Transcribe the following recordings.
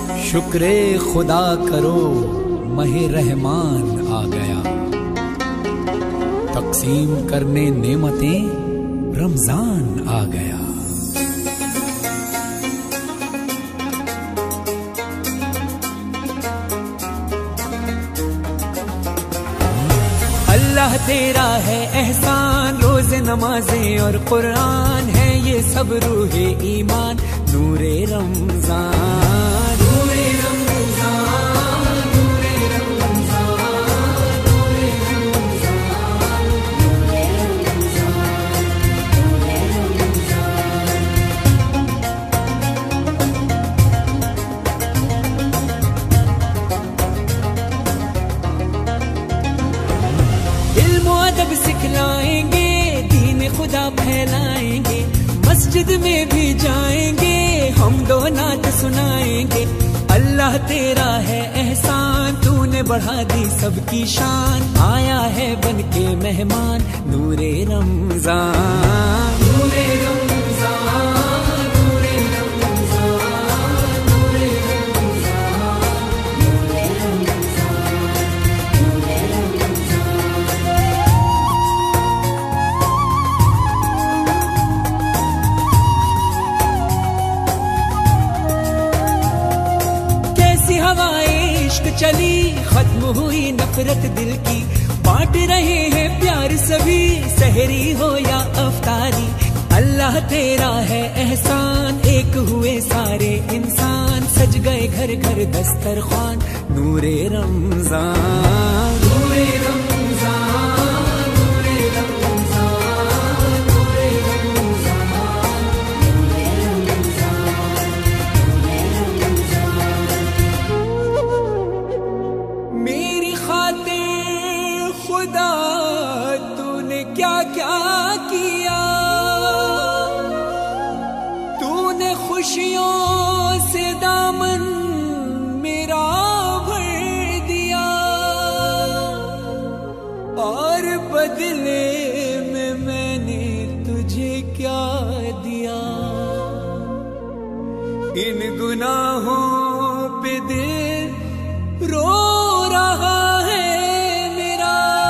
शुक्रे खुदा करो महे रहमान आ गया, तकसीम करने नेमतें रमजान आ गया। अल्लाह तेरा है एहसान, रोज नमाजें और कुरान है ये सब रूहे ईमान, नूरे रमजान नूरे रमजान नूरे रमजान नूरे रमजान नूरे रमजान नूरे रमजान। इल्म अदब सिखलाएंगे, दीन खुदा फैलाएंगे, मस्जिद में भी जाएंगे, हम दो नात सुनाएंगे। अल्लाह तेरा है एहसान, तूने बढ़ा दी सबकी शान, आया है बन के मेहमान, नूरे रमजान नूरे रमजान नूरे रमजान नूरे रमजान नूरे रमजान नूरे हवाए इश्क चली, खत्म हुई नफरत दिल की, बांट रहे हैं प्यार सभी, सहरी हो या अफ्तारी। अल्लाह तेरा है एहसान, एक हुए सारे इंसान, सज गए घर घर दस्तरखान, नूरे रमजान नूरे रमजान नूरे रमजान नूरे रमजान नूरे रमजान। मेरी खातिर खुदा तूने क्या क्या किया, तूने खुशियों से दामन मेरा भर दिया, और बदले में मैंने तुझे क्या दिया। इन गुनाहों पे दिल रो रहा है मेरा,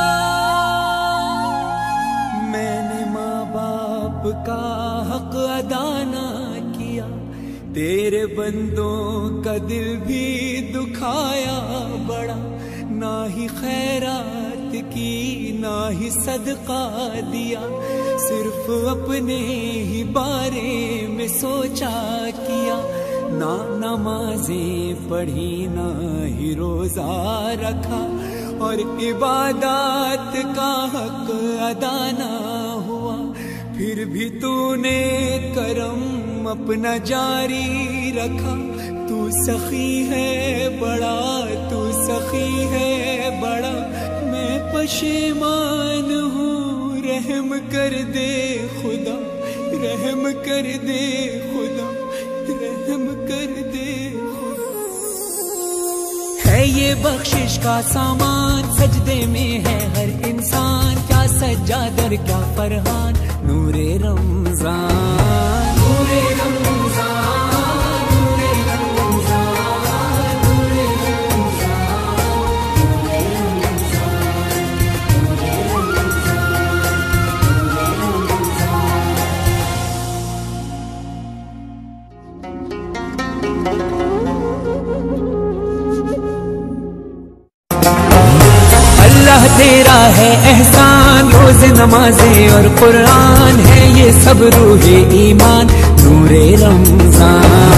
मैंने माँ बाप का हक अदा ना किया, तेरे बंदों का दिल भी दुखाया बड़ा, ना ही खैरात की ना ही सदका दिया, सिर्फ अपने ही बारे में सोचा किया, ना नमाजें पढ़ी ना ही रोजा रखा, और इबादत का हक अदा ना हुआ, फिर भी तूने करम अपना जारी रखा। तू सखी है बड़ा, तू सखी है बड़ा, मैं पशेमान हूँ, रहम कर दे खुदा, रहम कर दे खुदा, रहम कर दे खुदा। है ये बख्शिश का सामान, सजदे में है हर इंसान, क्या सज्जादर क्या फरहान, नूरे रमजान नूरे रमजान नूरे रमजान नूरे रमजान नूरे रमजान नूरे रमजान। अल्लाह तेरा है एहसान, रोज नमाजें और कुरान है ये सब रूहे ईमान, नूरे रमजान।